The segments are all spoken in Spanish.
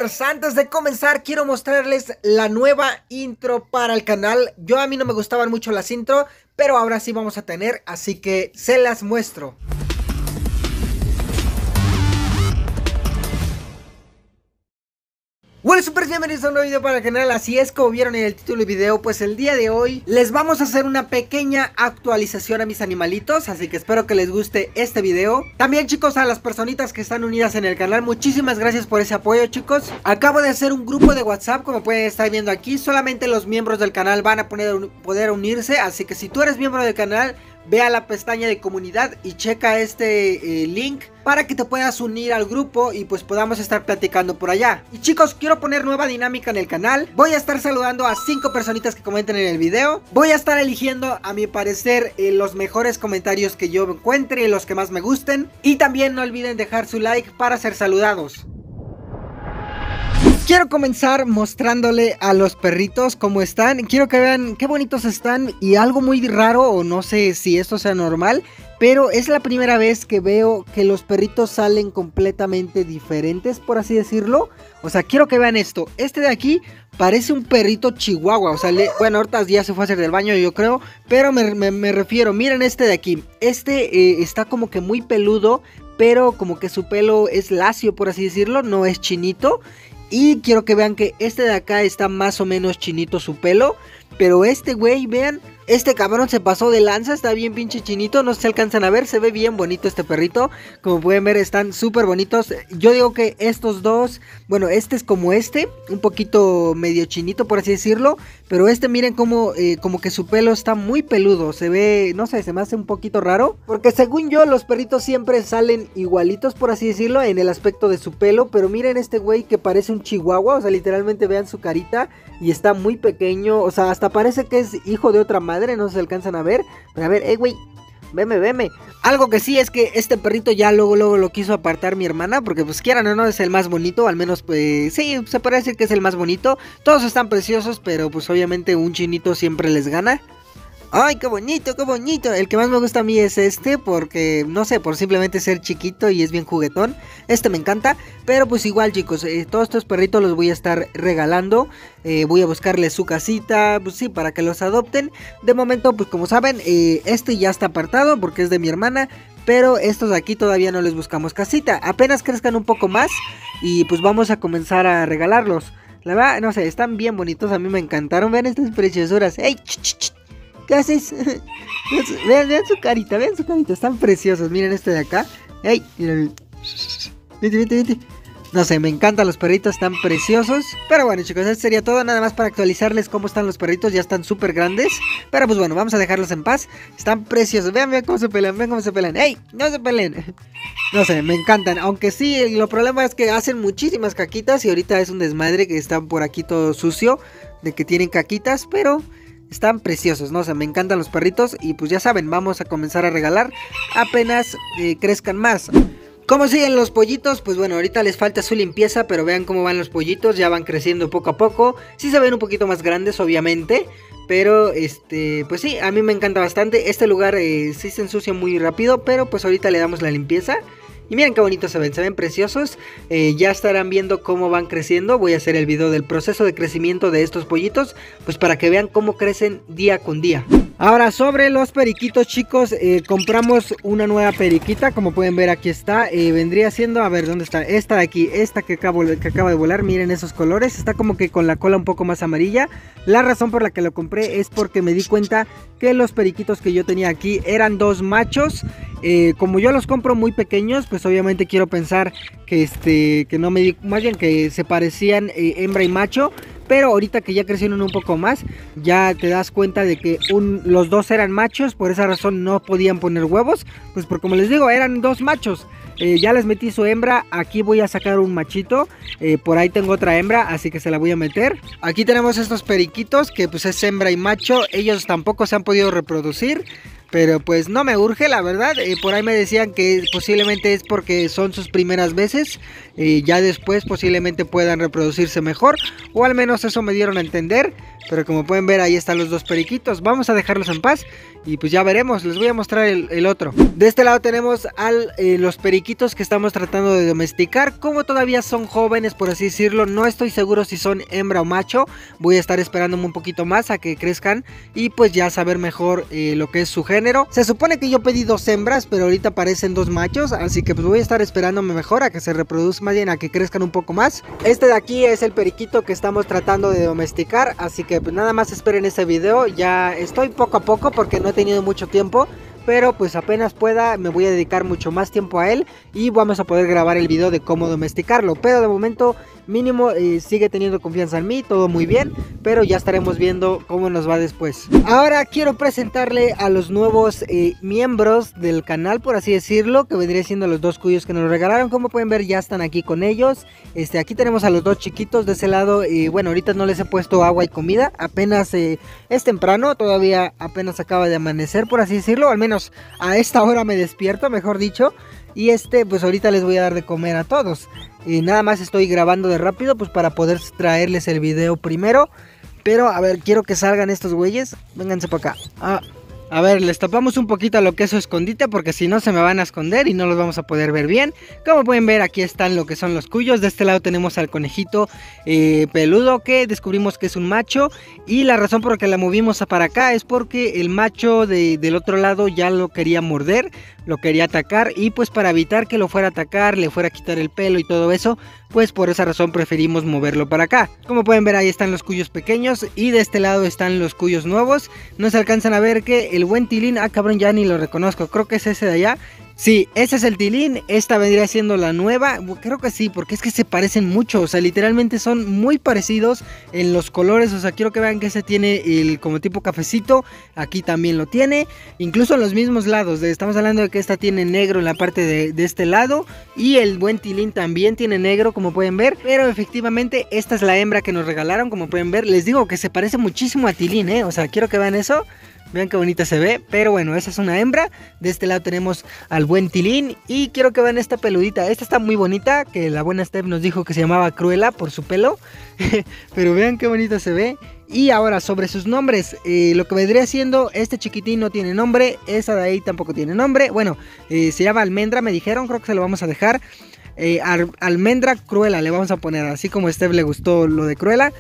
Youtubers, antes de comenzar quiero mostrarles la nueva intro para el canal. A mí no me gustaban mucho las intro, pero ahora sí vamos a tener, así que se las muestro. Bueno, super bienvenidos a un nuevo video para el canal. Así es, como vieron en el título del video, pues el día de hoy les vamos a hacer una pequeña actualización a mis animalitos, así que espero que les guste este video. También, chicos, a las personitas que están unidas en el canal, muchísimas gracias por ese apoyo, chicos. Acabo de hacer un grupo de WhatsApp, como pueden estar viendo aquí. Solamente los miembros del canal van a poder unirse, así que si tú eres miembro del canal, ve a la pestaña de comunidad y checa este link para que te puedas unir al grupo y pues podamos estar platicando por allá. Y chicos, quiero poner nueva dinámica en el canal. Voy a estar saludando a 5 personitas que comenten en el video. Voy a estar eligiendo, a mi parecer, los mejores comentarios que yo encuentre, los que más me gusten. Y también no olviden dejar su like para ser saludados. Quiero comenzar mostrándole a los perritos cómo están. Quiero que vean qué bonitos están. Y algo muy raro, o no sé si esto sea normal, pero es la primera vez que veo que los perritos salen completamente diferentes, por así decirlo. O sea, quiero que vean esto. Este de aquí parece un perrito chihuahua. O sea, bueno, ahorita ya se fue a hacer del baño, yo creo. Pero me refiero, miren este de aquí. Este está como que muy peludo, pero como que su pelo es lacio, por así decirlo. No es chinito. Y quiero que vean que este de acá está más o menos chinito su pelo. Pero este güey, vean, este cabrón se pasó de lanza, está bien pinche chinito. No se alcanzan a ver, se ve bien bonito este perrito. Como pueden ver, están súper bonitos. Yo digo que estos dos, bueno, este es como un poquito medio chinito, por así decirlo. Pero este, miren como que su pelo está muy peludo. Se ve, no sé, se me hace un poquito raro. Porque según yo, los perritos siempre salen igualitos, por así decirlo, en el aspecto de su pelo. Pero miren este güey que parece un chihuahua. O sea, literalmente vean su carita. Y está muy pequeño, o sea, hasta parece que es hijo de otra madre, no se alcanzan a ver. Pero a ver, güey, veme. Algo que sí es que este perrito ya luego lo quiso apartar mi hermana, porque pues quieran o no es el más bonito, al menos pues sí, se puede decir que es el más bonito. Todos están preciosos, pero pues obviamente un chinito siempre les gana. ¡Ay, qué bonito, qué bonito! El que más me gusta a mí es este, porque, no sé, por simplemente ser chiquito y es bien juguetón. Este me encanta, pero pues igual, chicos, todos estos perritos los voy a estar regalando. Voy a buscarles su casita, pues sí, para que los adopten. De momento, pues como saben, este ya está apartado porque es de mi hermana. Pero estos de aquí todavía no les buscamos casita. Apenas crezcan un poco más y pues vamos a comenzar a regalarlos. La verdad, no sé, están bien bonitos, a mí me encantaron. Vean estas preciosuras. ¡Ey! ¿Qué haces? vean su carita, están preciosos. Miren este de acá. ¡Ey! Vete. No sé, me encantan los perritos, están preciosos. Pero bueno, chicos, eso sería todo. Nada más para actualizarles cómo están los perritos. Ya están súper grandes. Pero pues bueno, vamos a dejarlos en paz. Están preciosos. Vean cómo se pelean, ¡Ey! No se peleen. No sé, me encantan. Aunque sí, lo problema es que hacen muchísimas caquitas. Y ahorita es un desmadre que están por aquí todo sucio. De que tienen caquitas, pero están preciosos, ¿no? O sea, me encantan los perritos. Y pues ya saben, vamos a comenzar a regalar apenas crezcan más. ¿Cómo siguen los pollitos? Pues bueno, ahorita les falta su limpieza, pero vean cómo van los pollitos, ya van creciendo poco a poco. Sí se ven un poquito más grandes, obviamente, pero pues sí, a mí me encanta bastante. Este lugar sí se ensucia muy rápido, pero pues ahorita le damos la limpieza. Y miren qué bonitos se ven preciosos. Ya estarán viendo cómo van creciendo. Voy a hacer el video del proceso de crecimiento de estos pollitos, pues para que vean cómo crecen día con día. Ahora, sobre los periquitos, chicos, compramos una nueva periquita. Como pueden ver, aquí está. Vendría siendo, a ver, ¿dónde está? Esta de aquí, esta que acaba de volar. Miren esos colores, está como que con la cola un poco más amarilla. La razón por la que lo compré es porque me di cuenta que los periquitos que yo tenía aquí eran dos machos. Como yo los compro muy pequeños, pues obviamente quiero pensar que no me di, más bien que se parecían hembra y macho. Pero ahorita que ya crecieron un poco más, ya te das cuenta de que los dos eran machos. Por esa razón no podían poner huevos, pues porque como les digo, eran dos machos. Ya les metí su hembra, aquí voy a sacar un machito. Por ahí tengo otra hembra, así que se la voy a meter. Aquí tenemos estos periquitos, que pues es hembra y macho. Ellos tampoco se han podido reproducir, pero pues no me urge, la verdad. Por ahí me decían que posiblemente es porque son sus primeras veces. Ya después posiblemente puedan reproducirse mejor, o al menos eso me dieron a entender. Pero como pueden ver, ahí están los dos periquitos. Vamos a dejarlos en paz y pues ya veremos. Les voy a mostrar el otro. De este lado tenemos los periquitos que estamos tratando de domesticar. Como todavía son jóvenes, por así decirlo, no estoy seguro si son hembra o macho. Voy a estar esperándome un poquito más a que crezcan y pues ya saber mejor lo que es su género. Se supone que yo pedí 2 hembras, pero ahorita aparecen 2 machos, así que pues voy a estar esperándome mejor a que se reproduzcan, más bien a que crezcan un poco más. Este de aquí es el periquito que estamos tratando de domesticar, así que pues nada más esperen ese video. Ya estoy poco a poco porque no he tenido mucho tiempo, pero pues apenas pueda me voy a dedicar mucho más tiempo a él y vamos a poder grabar el video de cómo domesticarlo. Pero de momento mínimo sigue teniendo confianza en mí, todo muy bien, pero ya estaremos viendo cómo nos va después. Ahora quiero presentarle a los nuevos miembros del canal, por así decirlo, que vendría siendo los 2 cuyos que nos regalaron. Como pueden ver, ya están aquí con ellos. Aquí tenemos a los 2 chiquitos de ese lado. Bueno, ahorita no les he puesto agua y comida, apenas es temprano, todavía apenas acaba de amanecer, por así decirlo, al menos a esta hora me despierto, mejor dicho. Y pues ahorita les voy a dar de comer a todos. Nada más estoy grabando de rápido pues para poder traerles el video primero. Pero a ver, quiero que salgan estos güeyes. Vénganse para acá. A ver, les tapamos un poquito a lo que es su escondite, porque si no se me van a esconder y no los vamos a poder ver bien. Como pueden ver, aquí están lo que son los cuyos. De este lado tenemos al conejito peludo, que descubrimos que es un macho. Y la razón por la que la movimos para acá es porque el macho del otro lado ya lo quería morder, lo quería atacar. Y pues para evitar que lo fuera a atacar, le fuera a quitar el pelo y todo eso, pues por esa razón preferimos moverlo para acá. Como pueden ver, ahí están los cuyos pequeños y de este lado están los cuyos nuevos. No se alcanzan a ver que el buen Tilín, cabrón, ya ni lo reconozco, creo que es ese de allá. Sí, ese es el Tilín, esta vendría siendo la nueva, creo que sí, porque es que se parecen mucho, o sea, literalmente son muy parecidos en los colores. O sea, quiero que vean que ese tiene el como tipo cafecito, aquí también lo tiene, incluso en los mismos lados. Estamos hablando de que esta tiene negro en la parte de este lado y el buen Tilín también tiene negro, como pueden ver, pero efectivamente esta es la hembra que nos regalaron. Como pueden ver, les digo que se parece muchísimo a Tilín, o sea, quiero que vean eso. Vean qué bonita se ve, pero bueno, esa es una hembra. De este lado tenemos al buen Tilín y quiero que vean esta peludita. Esta está muy bonita, que la buena Steph nos dijo que se llamaba Cruella por su pelo. Pero vean qué bonita se ve. Y ahora sobre sus nombres, lo que vendría siendo, este chiquitín no tiene nombre, esa de ahí tampoco tiene nombre. Bueno, se llama Almendra, me dijeron, creo que se lo vamos a dejar. Almendra Cruella le vamos a poner, así como a Steph le gustó lo de Cruella.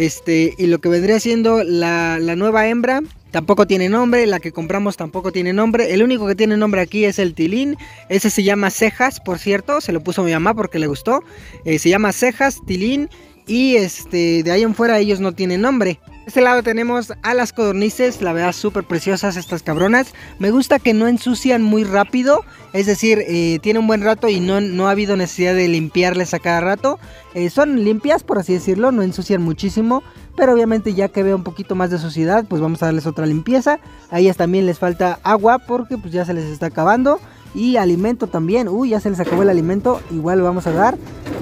Y lo que vendría siendo la nueva hembra tampoco tiene nombre, la que compramos tampoco tiene nombre. El único que tiene nombre aquí es el Tilín. Ese se llama Cejas, por cierto, se lo puso mi mamá porque le gustó. Se llama Cejas, Tilín. Y de ahí en fuera ellos no tienen nombre. De este lado tenemos a las codornices, la verdad súper preciosas estas cabronas. Me gusta que no ensucian muy rápido, es decir, tiene un buen rato y no ha habido necesidad de limpiarles a cada rato. Son limpias, por así decirlo, no ensucian muchísimo, pero obviamente ya que veo un poquito más de suciedad, pues vamos a darles otra limpieza. A ellas también les falta agua porque pues ya se les está acabando. Y alimento también, ya se les acabó el alimento, igual lo vamos a dar.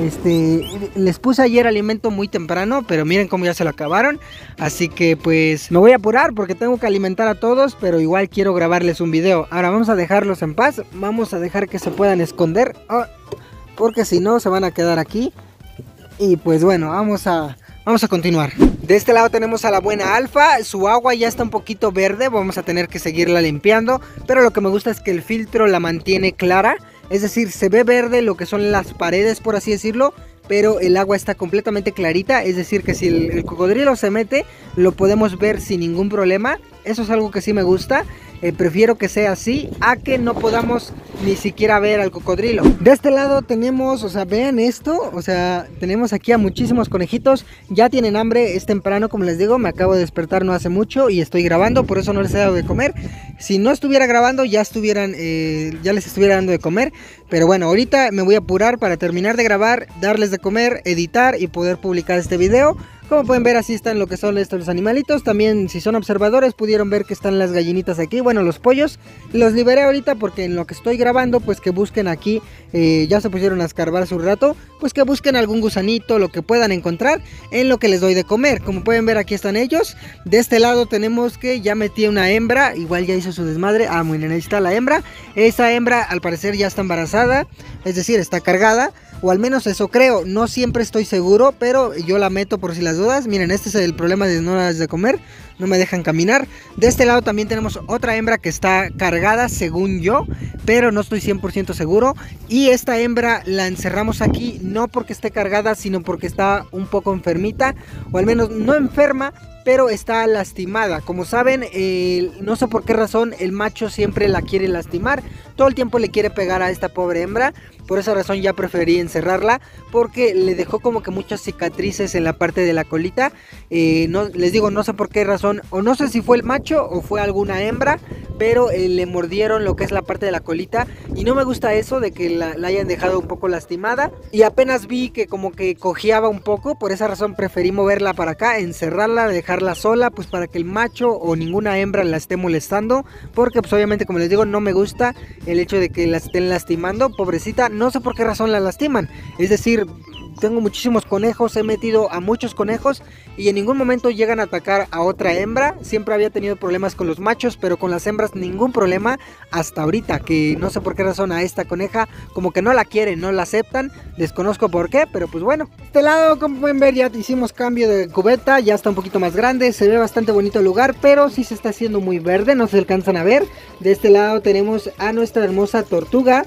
Les puse ayer alimento muy temprano, pero miren cómo ya se lo acabaron. Así que pues me voy a apurar porque tengo que alimentar a todos, pero igual quiero grabarles un video. Ahora vamos a dejarlos en paz, vamos a dejar que se puedan esconder, porque si no se van a quedar aquí. Y pues bueno, vamos a continuar. De este lado tenemos a la buena Alfa. Su agua ya está un poquito verde, vamos a tener que seguirla limpiando, pero lo que me gusta es que el filtro la mantiene clara. Es decir, se ve verde lo que son las paredes, por así decirlo, pero el agua está completamente clarita. Es decir, que si el cocodrilo se mete, lo podemos ver sin ningún problema. Eso es algo que sí me gusta. Prefiero que sea así a que no podamos ni siquiera ver al cocodrilo. De este lado tenemos, o sea, vean esto, o sea, tenemos aquí a muchísimos conejitos. Ya tienen hambre, es temprano, como les digo, me acabo de despertar no hace mucho y estoy grabando, por eso no les he dado de comer. Si no estuviera grabando ya les estuviera dando de comer. Pero bueno, ahorita me voy a apurar para terminar de grabar, darles de comer, editar y poder publicar este video. Como pueden ver, así están lo que son estos los animalitos. También, si son observadores, pudieron ver que están las gallinitas aquí. Bueno, los pollos los liberé ahorita porque en lo que estoy grabando, pues que busquen aquí. Ya se pusieron a escarbar su rato. Pues que busquen algún gusanito, lo que puedan encontrar en lo que les doy de comer. Como pueden ver, aquí están ellos. De este lado tenemos que ya metí una hembra. Igual ya hizo su desmadre. Muy bien, ahí está la hembra. Esa hembra al parecer ya está embarazada. Es decir, está cargada. o al menos eso creo. No siempre estoy seguro, pero yo la meto por si las dudas. Miren, este es el problema de no darles de comer, no me dejan caminar. De este lado también tenemos otra hembra que está cargada según yo, pero no estoy 100% seguro. Y esta hembra la encerramos aquí no porque esté cargada, sino porque está un poco enfermita, o al menos no enferma, pero está lastimada. Como saben, no sé por qué razón el macho siempre la quiere lastimar, todo el tiempo le quiere pegar a esta pobre hembra. Por esa razón ya preferí encerrarla, porque le dejó como que muchas cicatrices en la parte de la colita. No, les digo, no sé por qué razón, o no sé si fue el macho o fue alguna hembra, pero le mordieron lo que es la parte de la colita, y no me gusta eso de que la hayan dejado un poco lastimada. Y apenas vi que como que cojeaba un poco, por esa razón preferí moverla para acá, encerrarla, dejarla sola, pues para que el macho o ninguna hembra la esté molestando, porque pues obviamente, como les digo, no me gusta el hecho de que la estén lastimando, pobrecita. No sé por qué razón la lastiman, es decir, tengo muchísimos conejos, he metido a muchos conejos y en ningún momento llegan a atacar a otra hembra. Siempre había tenido problemas con los machos, pero con las hembras ningún problema hasta ahorita, que no sé por qué razón a esta coneja como que no la quieren, no la aceptan, desconozco por qué, pero pues bueno. De este lado, como pueden ver, ya hicimos cambio de cubeta, ya está un poquito más grande, se ve bastante bonito el lugar, pero sí se está haciendo muy verde, no se alcanzan a ver. De este lado tenemos a nuestra hermosa tortuga.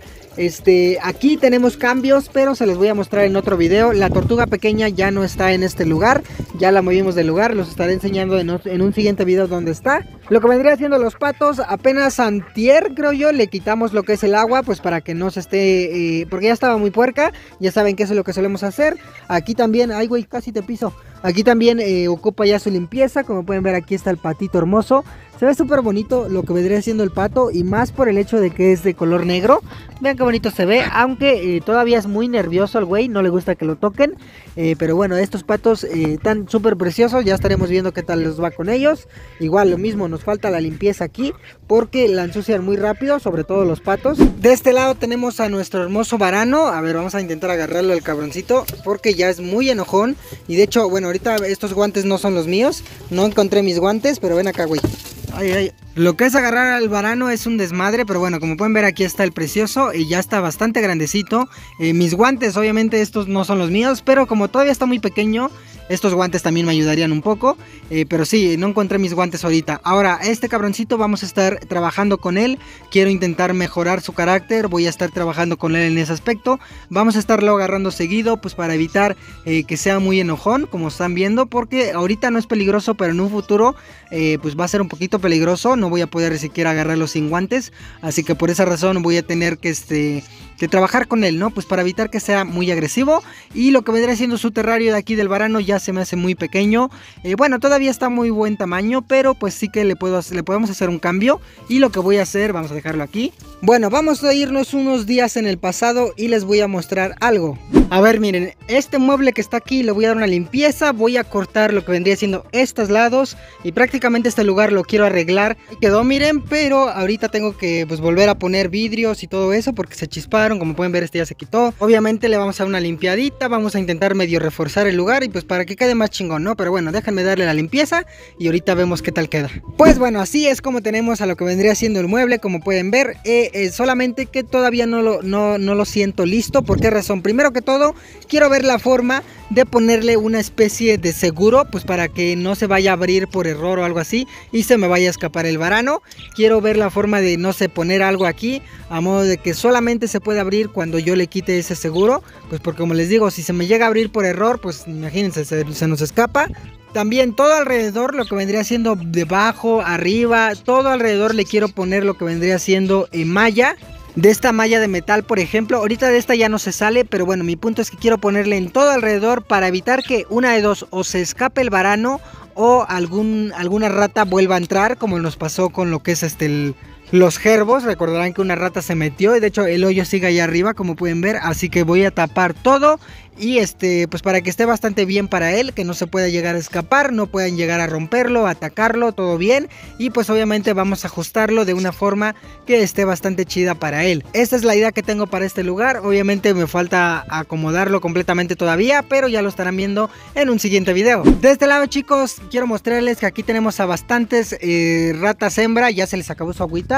Aquí tenemos cambios, pero se los voy a mostrar en otro video. La tortuga pequeña ya no está en este lugar, ya la movimos del lugar, los estaré enseñando en un siguiente video dónde está. Lo que vendría haciendo los patos, apenas antier creo yo, le quitamos lo que es el agua, pues para que no se esté, porque ya estaba muy puerca, ya saben que eso es lo que solemos hacer. Aquí también, ay güey, casi te piso. Aquí también ocupa ya su limpieza, como pueden ver aquí está el patito hermoso. Se ve súper bonito lo que vendría siendo el pato, y más por el hecho de que es de color negro. Vean qué bonito se ve, aunque todavía es muy nervioso el güey, no le gusta que lo toquen. Pero bueno, estos patos están súper preciosos, ya estaremos viendo qué tal les va con ellos. Igual lo mismo, nos falta la limpieza aquí, porque la ensucian muy rápido, sobre todo los patos. De este lado tenemos a nuestro hermoso varano. A ver, vamos a intentar agarrarlo al cabroncito, porque ya es muy enojón. Y de hecho, bueno, ahorita estos guantes no son los míos, no encontré mis guantes, pero ven acá, güey. Ay, ay. Lo que es agarrar al varano es un desmadre, pero bueno, como pueden ver aquí está el precioso y ya está bastante grandecito. Mis guantes, obviamente estos no son los míos, pero como todavía está muy pequeño, estos guantes también me ayudarían un poco, pero sí, no encontré mis guantes ahorita. Ahora, este cabroncito vamos a estar trabajando con él. Quiero intentar mejorar su carácter, voy a estar trabajando con él en ese aspecto. Vamos a estarlo agarrando seguido, pues para evitar que sea muy enojón, como están viendo, porque ahorita no es peligroso, pero en un futuro pues va a ser un poquito peligroso. No voy a poder siquiera agarrarlo sin guantes, así que por esa razón voy a tener que trabajar con él, ¿no? Pues para evitar que sea muy agresivo. Y lo que vendría siendo su terrario de aquí del varano ya se me hace muy pequeño. Bueno, todavía está muy buen tamaño, pero pues sí que le podemos hacer un cambio. Y lo que voy a hacer, vamos a dejarlo aquí. Bueno, vamos a irnos unos días en el pasado y les voy a mostrar algo. A ver, miren, este mueble que está aquí le voy a dar una limpieza. Voy a cortar lo que vendría siendo estos lados y prácticamente este lugar lo quiero arreglar. Quedó, miren, pero ahorita tengo que pues volver a poner vidrios y todo eso porque se chisparon. Como pueden ver, este ya se quitó. Obviamente le vamos a dar una limpiadita, vamos a intentar medio reforzar el lugar y pues para que quede más chingón, ¿no? Pero bueno, déjenme darle la limpieza y ahorita vemos qué tal queda. Pues bueno, así es como tenemos a lo que vendría siendo el mueble, como pueden ver. Solamente que todavía no lo siento listo. ¿Por qué razón? Primero que todo, quiero ver la forma de ponerle una especie de seguro, pues para que no se vaya a abrir por error o algo así y se me vaya a escapar el varano. Quiero ver la forma de, no sé, poner algo aquí a modo de que solamente se puede abrir cuando yo le quite ese seguro, pues porque como les digo, si se me llega a abrir por error, pues imagínense, se nos escapa. También todo alrededor, lo que vendría siendo debajo, arriba, todo alrededor le quiero poner lo que vendría siendo malla. De esta malla de metal, por ejemplo, ahorita de esta ya no se sale, pero bueno, mi punto es que quiero ponerle en todo alrededor para evitar que una de dos, o se escape el varano o alguna rata vuelva a entrar, como nos pasó con lo que es los jerbos. Recordarán que una rata se metió y de hecho el hoyo sigue allá arriba, como pueden ver, así que voy a tapar todo. Y pues para que esté bastante bien para él, que no se pueda llegar a escapar, no puedan llegar a romperlo, atacarlo, todo bien. Y pues obviamente vamos a ajustarlo de una forma que esté bastante chida para él. Esta es la idea que tengo para este lugar. Obviamente me falta acomodarlo completamente todavía, pero ya lo estarán viendo en un siguiente video. De este lado, chicos, quiero mostrarles que aquí tenemos a bastantes ratas hembra. Ya se les acabó su agüita.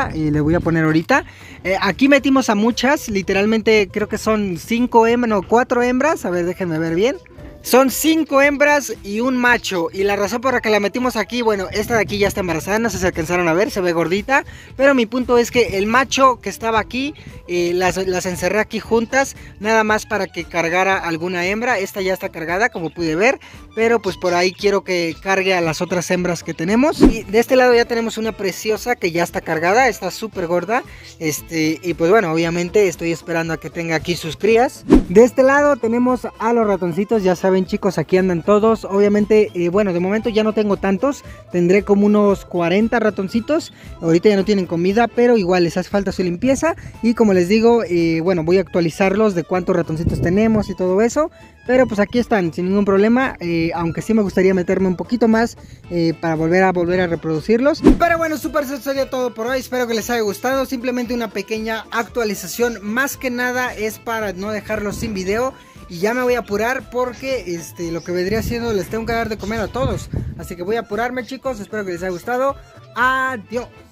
gorda, le voy a poner ahorita. Aquí metimos a muchas, literalmente creo que son 5 hembras, no, 4 hembras, a ver, déjenme ver bien. Son 5 hembras y un macho. Y la razón por la que la metimos aquí, bueno, esta de aquí ya está embarazada, no sé si alcanzaron a ver, se ve gordita. Pero mi punto es que el macho que estaba aquí, las encerré aquí juntas, nada más para que cargara alguna hembra. Esta ya está cargada, como pude ver, pero pues por ahí quiero que cargue a las otras hembras que tenemos. Y de este lado ya tenemos una preciosa que ya está cargada, está súper gorda. Y pues bueno, obviamente estoy esperando a que tenga aquí sus crías. De este lado tenemos a los ratoncitos, ya saben chicos, aquí andan todos. Obviamente, bueno, de momento ya no tengo tantos, tendré como unos 40 ratoncitos. Ahorita ya no tienen comida, pero igual les hace falta su limpieza. Y como les digo, bueno, voy a actualizarlos de cuántos ratoncitos tenemos y todo eso. Pero pues aquí están, sin ningún problema, aunque sí me gustaría meterme un poquito más para volver a reproducirlos. Pero bueno, súper, eso sería todo por hoy, espero que les haya gustado. Simplemente una pequeña actualización, más que nada es para no dejarlos sin video. Y ya me voy a apurar porque lo que vendría siendo les tengo que dar de comer a todos. Así que voy a apurarme chicos, espero que les haya gustado. Adiós.